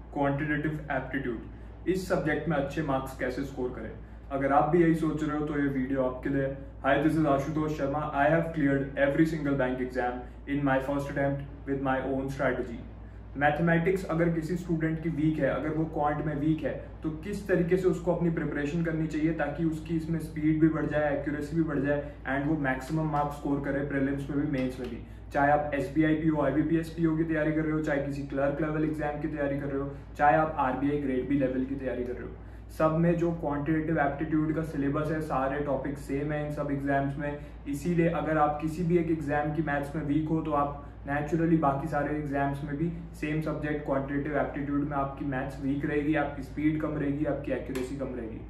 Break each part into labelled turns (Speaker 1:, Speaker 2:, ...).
Speaker 1: Quantitative aptitude. इस subject में अच्छे मार्क्स कैसे स्कोर करें। अगर आप भी यही सोच रहे हो तो ये वीडियो आपके लिए। Hi, this is Ashutosh Sharma. I have cleared every single bank exam in my first attempt with my own strategy. Mathematics अगर किसी स्टूडेंट की वीक है, अगर वो क्वांट में वीक है, तो किस तरीके से उसको अपनी प्रिपरेशन करनी चाहिए ताकि उसकी इसमें स्पीड भी बढ़ जाए, एक्यूरेसी भी बढ़ जाए एंड वो मैक्सिमम मार्क्स स्कोर करे प्रीलिम्स में भी, मेंस में भी। चाहे आप SBI PO, IBPS PO की तैयारी कर रहे हो, चाहे किसी क्लर्क लेवल एग्जाम की तैयारी कर रहे हो, चाहे आप RBI ग्रेड बी लेवल की तैयारी कर रहे हो, सब में जो क्वांटिटेटिव एप्टीट्यूड का सिलेबस है, सारे टॉपिक सेम है इन सब एग्जाम्स में। इसीलिए अगर आप किसी भी एक एग्जाम की मैथ्स में वीक हो तो आप नेचुरली बाकी सारे एग्जाम्स में भी सेम सब्जेक्ट क्वांटिटेटिव एप्टीट्यूड में आपकी मैथ्स वीक रहेगी, आपकी स्पीड कम रहेगी, आपकी एक्यूरेसी कम रहेगी।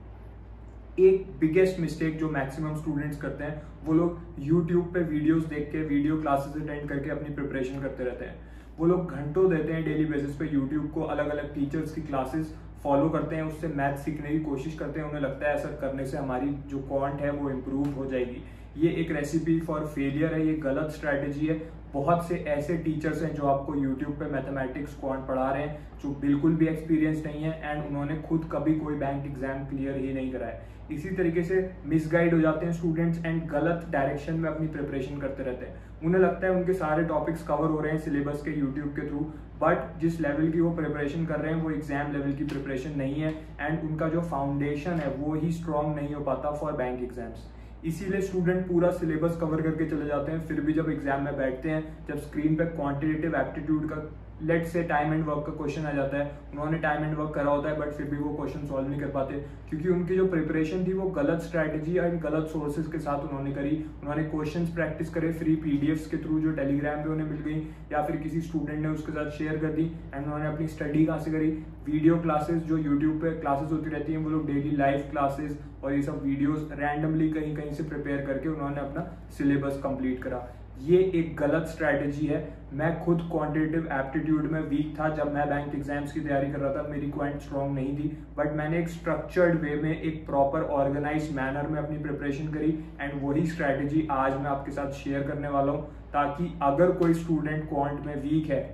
Speaker 1: एक बिगेस्ट मिस्टेक जो मैक्सिमम स्टूडेंट्स करते हैं, वो लोग यूट्यूब पे वीडियोस देख के, वीडियो क्लासेस अटेंड करके अपनी प्रिपरेशन करते रहते हैं। वो लोग घंटों देते हैं डेली बेसिस पे यूट्यूब को, अलग अलग टीचर्स की क्लासेस फॉलो करते हैं, उससे मैथ सीखने की कोशिश करते हैं। उन्हें लगता है ऐसा करने से हमारी जो क्वांट है वो इम्प्रूव हो जाएगी। ये एक रेसिपी फॉर फेलियर है, ये गलत स्ट्रैटेजी है। बहुत से ऐसे टीचर्स हैं जो आपको यूट्यूब पे मैथमेटिक्स क्वांट पढ़ा रहे हैं जो बिल्कुल भी एक्सपीरियंस नहीं है एंड उन्होंने खुद कभी कोई बैंक एग्जाम क्लियर ही नहीं करा है। इसी तरीके से मिसगाइड हो जाते हैं स्टूडेंट्स एंड गलत डायरेक्शन में अपनी प्रिपरेशन करते रहते हैं। उन्हें लगता है उनके सारे टॉपिक्स कवर हो रहे हैं सिलेबस के यूट्यूब के थ्रू, बट जिस लेवल की वो प्रिपरेशन कर रहे हैं वो एग्जाम लेवल की प्रिपरेशन नहीं है एंड उनका जो फाउंडेशन है वो ही स्ट्रॉन्ग नहीं हो पाता फॉर बैंक एग्जाम्स। इसीलिए स्टूडेंट पूरा सिलेबस कवर करके चले जाते हैं, फिर भी जब एग्जाम में बैठते हैं, जब स्क्रीन पे क्वांटिटेटिव एप्टीट्यूड का let's say time and work का क्वेश्चन आ जाता है, उन्होंने टाइम एंड वर्क करा होता है बट फिर भी वो क्वेश्चन सॉल्व नहीं कर पाते क्योंकि उनकी जो प्रिपरेशन थी वो गलत स्ट्रैटेजी एंड गलत सोर्सेज के साथ उन्होंने करी। उन्होंने क्वेश्चंस प्रैक्टिस करे फ्री PDFs के थ्रू जो टेलीग्राम पे उन्हें मिल गई या फिर किसी स्टूडेंट ने उसके साथ शेयर कर दी एंड उन्होंने अपनी स्टडी कहाँ से करी। वीडियो क्लासेस जो यूट्यूब पे क्लासेस होती रहती हैं, वो लोग डेली लाइव क्लासेस और ये सब वीडियोस रैंडमली कहीं कहीं से प्रिपेयर करके उन्होंने अपना सिलेबस कंप्लीट करा। ये एक गलत स्ट्रैटेजी है। मैं खुद क्वांटिटेटिव एप्टीट्यूड में वीक था जब मैं बैंक एग्जाम्स की तैयारी कर रहा था, मेरी क्वांट स्ट्रॉन्ग नहीं थी, बट मैंने एक स्ट्रक्चर्ड वे में, एक प्रॉपर ऑर्गेनाइज्ड मैनर में अपनी प्रिपरेशन करी एंड वही स्ट्रैटेजी आज मैं आपके साथ शेयर करने वाला हूँ ताकि अगर कोई स्टूडेंट क्वांट में वीक है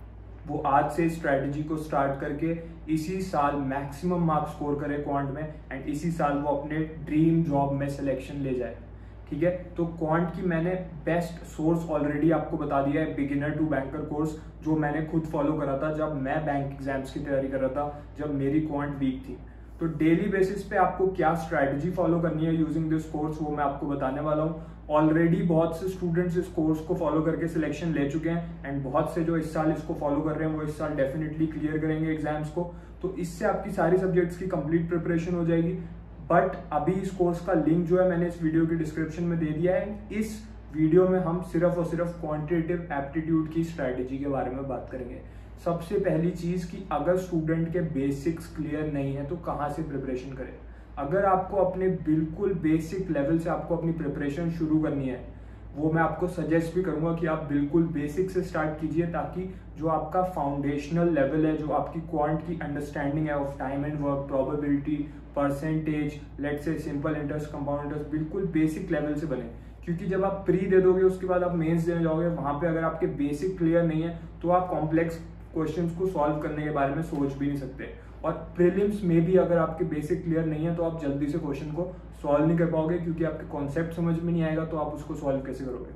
Speaker 1: वो आज से स्ट्रैटेजी को स्टार्ट करके इसी साल मैक्सिमम मार्क्स स्कोर करे क्वांट में एंड इसी साल वो अपने ड्रीम जॉब में सिलेक्शन ले जाए। ठीक है, तो क्वांट की मैंने बेस्ट सोर्स ऑलरेडी आपको बता दिया है, बिगिनर टू बैंकर कोर्स, जो मैंने खुद फॉलो करा था जब मैं बैंक एग्जाम्स की तैयारी कर रहा था, जब मेरी क्वांट वीक थी। तो डेली बेसिस पे आपको क्या स्ट्रैटेजी फॉलो करनी है यूजिंग दिस कोर्स वो मैं आपको बताने वाला हूँ। ऑलरेडी बहुत से स्टूडेंट्स इस कोर्स को फॉलो करके सिलेक्शन ले चुके हैं एंड बहुत से जो इस साल इसको फॉलो कर रहे हैं वो इस साल डेफिनेटली क्लियर करेंगे एग्जाम्स को। तो इससे आपकी सारी सब्जेक्ट्स की कंप्लीट प्रिपरेशन हो जाएगी। बट अभी इस कोर्स का लिंक जो है मैंने इस वीडियो की डिस्क्रिप्शन में दे दिया है। इस वीडियो में हम सिर्फ और सिर्फ क्वांटिटेटिव एप्टीट्यूड की स्ट्रैटेजी के बारे में बात करेंगे। सबसे पहली चीज कि अगर स्टूडेंट के बेसिक्स क्लियर नहीं है तो कहाँ से प्रिपरेशन करें। अगर आपको अपने बिल्कुल बेसिक लेवल से आपको अपनी प्रिपरेशन शुरू करनी है, वो मैं आपको सजेस्ट भी करूंगा कि आप बिल्कुल बेसिक से स्टार्ट कीजिए ताकि जो आपका फाउंडेशनल लेवल है, जो आपकी क्वांट की अंडरस्टैंडिंग है of time and work, probability, percentage, let's say simple interest, compound interest, बिल्कुल बेसिक लेवल से बने। क्योंकि जब आप प्री दे दोगे उसके बाद आप मेंस देने जाओगे, वहां पे अगर आपके बेसिक क्लियर नहीं है तो आप कॉम्प्लेक्स क्वेश्चंस को सॉल्व करने के बारे में सोच भी नहीं सकते। और प्रीलिम्स में भी अगर आपके बेसिक क्लियर नहीं है तो आप जल्दी से क्वेश्चन को सॉल्व नहीं कर पाओगे क्योंकि आपके कॉन्सेप्ट समझ में नहीं आएगा तो आप उसको सॉल्व कैसे करोगे।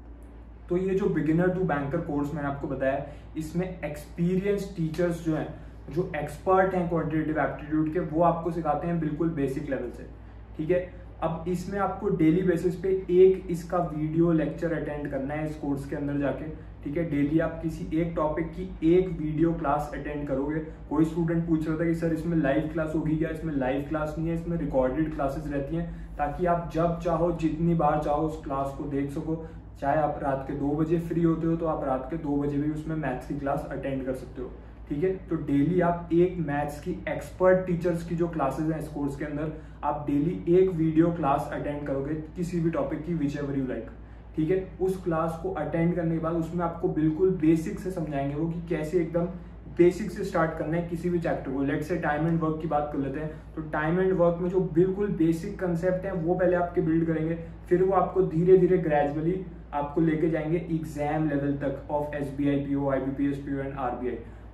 Speaker 1: तो ये जो बिगिनर टू बैंकर कोर्स मैंने आपको बताया, इसमें एक्सपीरियंस टीचर्स जो हैं, जो एक्सपर्ट हैं क्वांटिटेटिव एप्टीट्यूड के, वो आपको सिखाते हैं बिल्कुल बेसिक लेवल से। ठीक है, अब इसमें आपको डेली बेसिस पे एक इसका वीडियो लेक्चर अटेंड करना है इस कोर्स के अंदर जाके। ठीक है, डेली आप किसी एक टॉपिक की एक वीडियो क्लास अटेंड करोगे। कोई स्टूडेंट पूछ रहा था कि सर इसमें लाइव क्लास होगी क्या? इसमें लाइव क्लास नहीं है, इसमें रिकॉर्डेड क्लासेस रहती हैं ताकि आप जब चाहो जितनी बार चाहो उस क्लास को देख सको। चाहे आप रात के 2 बजे फ्री होते हो तो आप रात के 2 बजे भी उसमें मैथ्स की क्लास अटेंड कर सकते हो। ठीक है, तो डेली आप एक मैथ्स की एक्सपर्ट टीचर्स की जो क्लासेस हैं इस कोर्स के अंदर, आप डेली एक वीडियो क्लास अटेंड करोगे किसी भी टॉपिक की, विच एवर यू लाइक। ठीक है, उस क्लास को अटेंड करने के बाद उसमें आपको बिल्कुल बेसिक से समझाएंगे वो कि कैसे एकदम बेसिक से स्टार्ट करना है किसी भी चैप्टर को। Late say time and work की बात कर लेते हैं, तो टाइम एंड वर्क में जो बिल्कुल बेसिक कंसेप्ट है वो पहले आपके बिल्ड करेंगे, फिर वो आपको धीरे धीरे ग्रेजुअली आपको लेके जाएंगे एग्जाम लेवल तक of SBI PO, IBPS PO and RBI।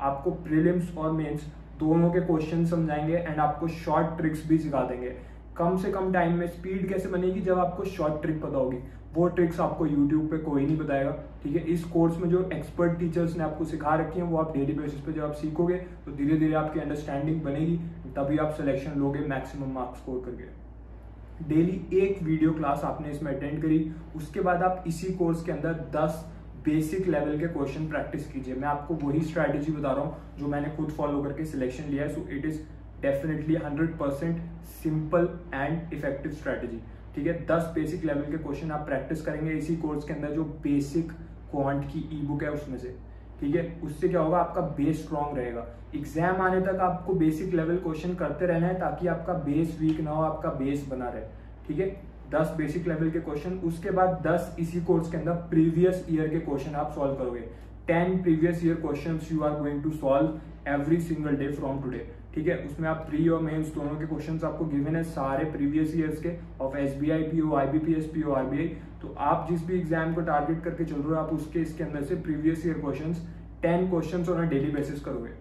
Speaker 1: आपको प्रीलिम्स और मेंस दोनों के क्वेश्चन समझाएंगे एंड आपको शॉर्ट ट्रिक्स भी सिखा देंगे। कम से कम टाइम में स्पीड कैसे बनेगी, जब आपको शॉर्ट ट्रिक पता होगी। वो ट्रिक्स आपको यूट्यूब पे कोई नहीं बताएगा, ठीक है। इस कोर्स में जो एक्सपर्ट टीचर्स ने आपको सिखा रखी है वो आप डेली बेसिस पे जब आप सीखोगे तो धीरे धीरे आपकी अंडरस्टैंडिंग बनेगी, तभी आप सिलेक्शन लोगे मैक्सिमम मार्क्स स्कोर करके। डेली एक वीडियो क्लास आपने इसमें अटेंड करी, उसके बाद आप इसी कोर्स के अंदर 10 बेसिक लेवल के क्वेश्चन प्रैक्टिस कीजिए। मैं आपको वही स्ट्रैटेजी बता रहा हूँ जो मैंने खुद फॉलो करके सिलेक्शन लिया है। So it is definitely 100% simple and effective strategy, ठीक है। 10 बेसिक लेवल के क्वेश्चन आप प्रैक्टिस करेंगे इसी कोर्स के अंदर, जो बेसिक क्वांट की ई बुक है उसमें से, ठीक है। उससे क्या होगा, आपका बेस स्ट्रांग रहेगा। एग्जाम आने तक आपको बेसिक लेवल क्वेश्चन करते रहना है ताकि आपका बेस वीक ना हो, आपका बेस बना रहे, ठीक है। 10 बेसिक लेवल के क्वेश्चन, उसके बाद 10 इसी कोर्स के अंदर प्रीवियस ईयर के क्वेश्चन आप सॉल्व करोगे। 10 previous year questions you are going to solve every single day from today, ठीक है। उसमें आप प्री और मेंस दोनों के क्वेश्चंस आपको गिवन है, सारे प्रीवियस ईयर्स के of SBI PO, IBPS PO, RBI. तो आप जिस भी एग्जाम को टारगेट करके चल रहे हो, आप उसके इसके अंदर से previous year questions 10 questions on a daily basis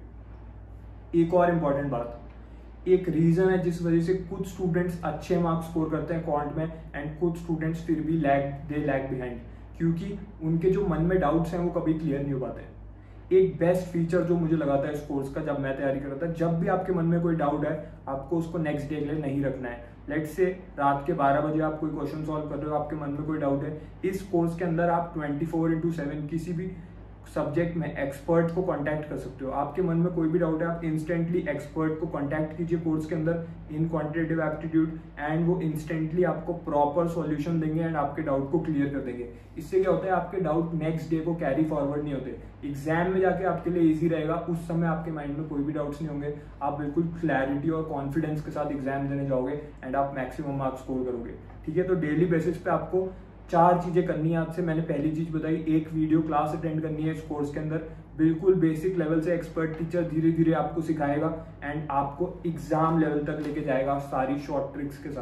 Speaker 1: करोगे। एक और इम्पॉर्टेंट बात, एक रीजन है जिस वजह से कुछ स्टूडेंट्स अच्छे मार्क्स स्कोर करते हैं क्वांट में एंड कुछ स्टूडेंट्स फिर भी लैग बिहाइंड, क्योंकि उनके जो मन में डाउट्स हैं वो कभी क्लियर नहीं हो पाते। एक बेस्ट फीचर जो मुझे लगा था इस कोर्स का जब मैं तैयारी कर रहा था, जब भी आपके मन में कोई डाउट है आपको उसको नेक्स्ट डे के लिए नहीं रखना है। लेट्स से रात के 12 बजे आप कोई क्वेश्चन सॉल्व कर रहे हो, आपके मन में कोई डाउट है, इस कोर्स के अंदर आप 24/7 किसी भी सब्जेक्ट में एक्सपर्ट को कांटेक्ट कर सकते हो। आपके मन में कोई भी डाउट है, आप इंस्टेंटली एक्सपर्ट को कांटेक्ट कीजिए कोर्स के अंदर इन क्वांटिटेटिव एप्टीट्यूड, एंड वो इंस्टेंटली आपको प्रॉपर सॉल्यूशन देंगे एंड आपके डाउट को क्लियर कर देंगे। इससे क्या होता है, आपके डाउट नेक्स्ट डे को कैरी फॉरवर्ड नहीं होते, एग्जाम में जाके आपके लिए ईजी रहेगा। उस समय आपके माइंड में कोई भी डाउट्स नहीं होंगे, आप बिल्कुल क्लैरिटी और कॉन्फिडेंस के साथ एग्जाम देने जाओगे एंड आप मैक्सिमम मार्क्स स्कोर करोगे, ठीक है। तो डेली बेसिस पे आपको 4 चीजें करनी है आज से। मैंने पहली चीज बताई, एक वीडियो क्लास अटेंड करनी है इस कोर्स के अंदर, बिल्कुल बेसिक लेवल से एक्सपर्ट टीचर धीरे धीरे आपको सिखाएगा एंड आपको एग्जाम लेवल तक लेके जाएगा सारी शॉर्ट ट्रिक्स के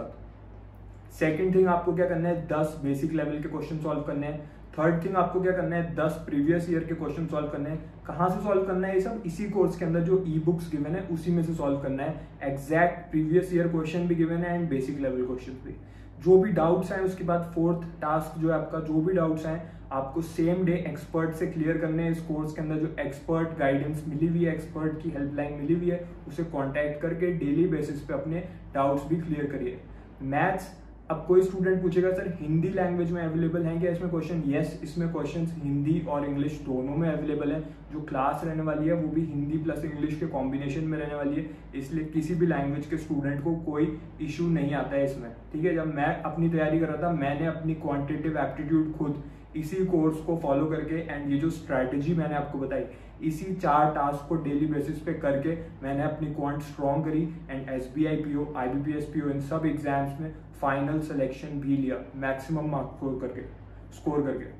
Speaker 1: साथ। सेकंड थिंग आपको क्या करना है, 10 बेसिक लेवल के क्वेश्चन सॉल्व करने हैं। थर्ड थिंग आपको क्या करना है, 10 प्रीवियस ईयर के क्वेश्चन सॉल्व करने हैं। कहाँ से सॉल्व करना है ये सब, इसी कोर्स के अंदर जो ई बुक्स गिवन है उसी में से सॉल्व करना है। एग्जैक्ट प्रीवियस ईयर क्वेश्चन भी गिवन है एंड बेसिक लेवल क्वेश्चन भी। जो भी डाउट्स हैं उसके बाद फोर्थ टास्क जो है आपका, जो भी डाउट्स हैं आपको सेम डे एक्सपर्ट से क्लियर करने हैं। इस कोर्स के अंदर जो एक्सपर्ट गाइडेंस मिली हुई है, एक्सपर्ट की हेल्पलाइन मिली हुई है, उसे कांटेक्ट करके डेली बेसिस पे अपने डाउट्स भी क्लियर करिए। मैथ्स, अब कोई स्टूडेंट पूछेगा सर हिंदी लैंग्वेज में अवेलेबल है क्या इसमें क्वेश्चन? यस, इसमें क्वेश्चंस हिंदी और इंग्लिश दोनों में अवेलेबल है। जो क्लास रहने वाली है वो भी हिंदी प्लस इंग्लिश के कॉम्बिनेशन में रहने वाली है, इसलिए किसी भी लैंग्वेज के स्टूडेंट को कोई इशू नहीं आता है इसमें, ठीक है। जब मैं अपनी तैयारी कर रहा था, मैंने अपनी क्वांटिटेटिव एप्टीट्यूड खुद इसी कोर्स को फॉलो करके एंड ये जो स्ट्रैटेजी मैंने आपको बताई, इसी 4 टास्क को डेली बेसिस पे करके मैंने अपनी क्वांट स्ट्रॉन्ग करी and SBI PO, IBPS PO इन सब एग्जाम्स में फाइनल सिलेक्शन भी लिया मैक्सिमम मार्क्स स्कोर करके।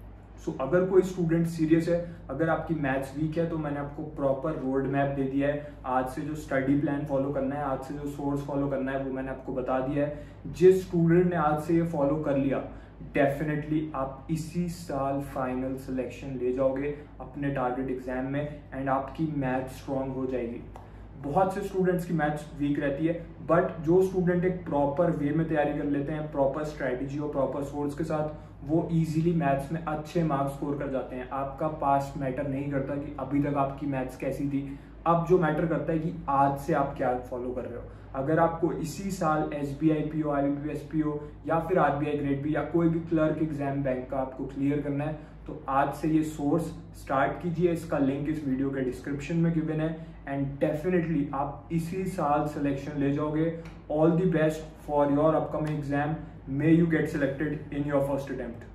Speaker 1: सो अगर कोई स्टूडेंट सीरियस है, अगर आपकी मैथ्स वीक है, तो मैंने आपको प्रॉपर रोड मैप दे दिया है। आज से जो स्टडी प्लान फॉलो करना है, आज से जो सोर्स फॉलो करना है वो मैंने आपको बता दिया है। जिस स्टूडेंट ने आज से ये फॉलो कर लिया, डेफिनेटली आप इसी साल फाइनल सिलेक्शन ले जाओगे अपने टारगेट एग्जाम में एंड आपकी मैथ स्ट्रांग हो जाएगी। बहुत से स्टूडेंट्स की मैथ्स वीक रहती है, बट जो स्टूडेंट एक प्रॉपर वे में तैयारी कर लेते हैं, प्रॉपर स्ट्रैटेजी और प्रॉपर सोर्स के साथ, वो इजीली मैथ्स में अच्छे मार्क्स स्कोर कर जाते हैं। आपका पास्ट मैटर नहीं करता कि अभी तक आपकी मैथ्स कैसी थी, अब जो मैटर करता है कि आज से आप क्या फॉलो कर रहे हो। अगर आपको इसी साल एसबीआई पीओ, आईबीपीएस पीओ या फिर आरबीआई ग्रेड बी या कोई भी क्लर्क एग्जाम बैंक का आपको क्लियर करना है, तो आज से ये सोर्स स्टार्ट कीजिए। इसका लिंक इस वीडियो के डिस्क्रिप्शन में गिवन है एंड डेफिनेटली आप इसी साल सिलेक्शन ले जाओगे। All the best for your upcoming exam, may you get selected in your first attempt.